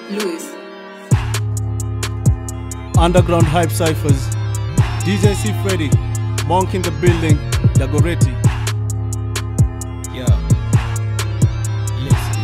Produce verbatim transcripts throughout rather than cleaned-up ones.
Louis. Underground hype cyphers. D J C-Freddy. Monk in the building. Dagoretti. Yeah. Listen,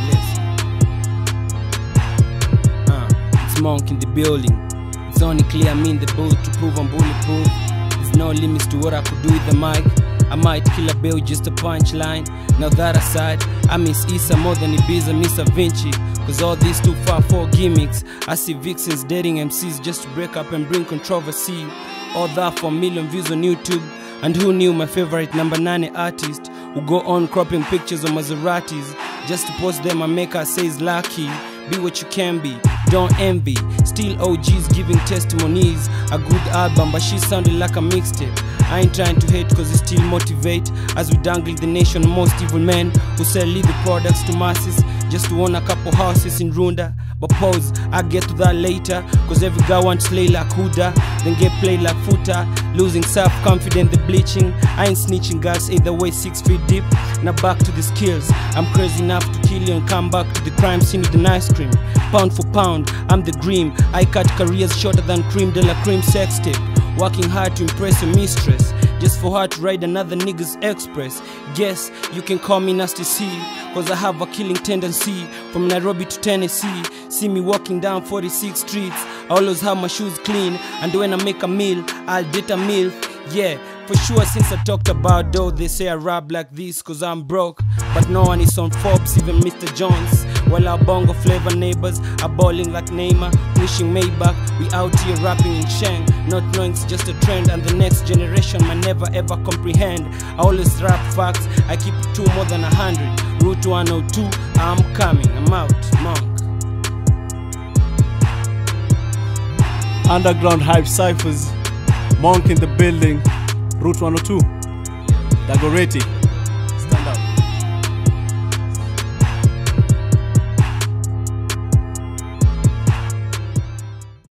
listen. Uh, it's Monk in the building. It's only clear I'm in the booth to prove I'm bulletproof. There's no limits to what I could do with the mic. I might kill a bill, just a punchline. Now that aside, I miss Issa more than Ibiza, miss Da Vinci. Cause all these too far for gimmicks. I see vixens dating M Cs just to break up and bring controversy. All that for a million views on YouTube. And who knew my favorite number nine artist would go on cropping pictures of Maseratis just to post them and make her say is lucky. Be what you can be, don't envy. Still O Gs giving testimonies. A good album, but she sounded like a mixtape. I ain't trying to hate cause it still motivate. As we dangle the nation, most evil men who sell legal products to masses just to own a couple houses in Runda. But pause, I'll get to that later. Cause every guy wants slay like Huda, then get played like Futa. Losing self-confidence, the bleaching. I ain't snitching, guys, either way six feet deep. Now back to the skills. I'm crazy enough to kill you and come back to the crime scene with an ice cream. Pound for pound, I'm the Grim. I cut careers shorter than Cream de la Cream sex tape. Working hard to impress your mistress, just for her to ride another nigga's express. Guess you can call me Nasty C, cause I have a killing tendency. From Nairobi to Tennessee, see me walking down forty-sixth streets. I always have my shoes clean, and when I make a meal, I'll date a milf. Yeah, for sure, since I talked about dough, they say I rap like this cause I'm broke. But no one is on Forbes, even Mister Jones. While our bongo flavor neighbors are balling like Neymar, wishing Maybach. We out here rapping in Sheng, not knowing it's just a trend, and the next generation might never ever comprehend. I always rap facts, I keep it two more than a hundred. Route one oh two, I'm coming, I'm out, Monk. Underground hype cyphers. Monk in the building. Route one oh two. Dagoretti.